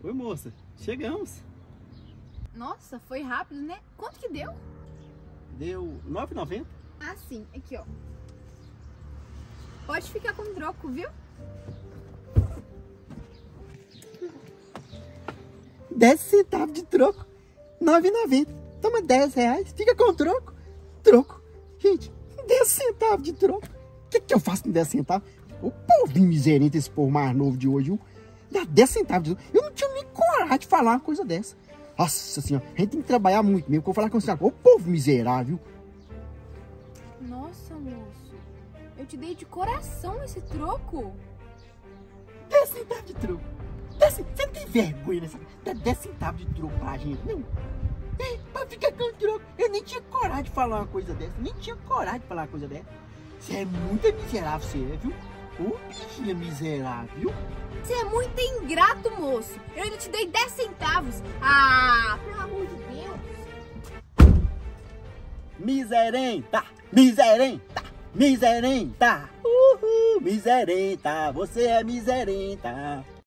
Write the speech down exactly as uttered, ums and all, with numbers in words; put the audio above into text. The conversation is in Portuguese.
Oi, moça. Chegamos. Nossa, foi rápido, né? Quanto que deu? Deu nove reais e noventa centavos. Ah, sim. Aqui, ó. Pode ficar com troco, viu? dez centavos de troco. nove reais e noventa centavos. Toma dez reais. Fica com troco. Troco. Gente, dez centavos de troco. O que, que eu faço com dez centavos? O povo miserento, esse povo mais novo de hoje, viu? Dá dez centavos de troco. Eu não tinha nem coragem de falar uma coisa dessa. Nossa senhora, a gente tem que trabalhar muito mesmo. Que eu vou falar com você agora. O povo miserável. Nossa, moço. Eu te dei de coração esse troco. dez centavos de troco. dez, você não tem vergonha nessa. Dá dez centavos de troco pra gente, não? É, pra ficar com troco. Eu nem tinha coragem de falar uma coisa dessa. Nem tinha coragem de falar uma coisa dessa. Você é muito miserável, você é, viu? Ô, bichinha miserável. Você é muito ingrato, moço. Eu ainda te dei dez centavos. Ah, pelo amor de Deus. Miserenta, miserenta, miserenta. Uhul, miserenta. Você é miserenta.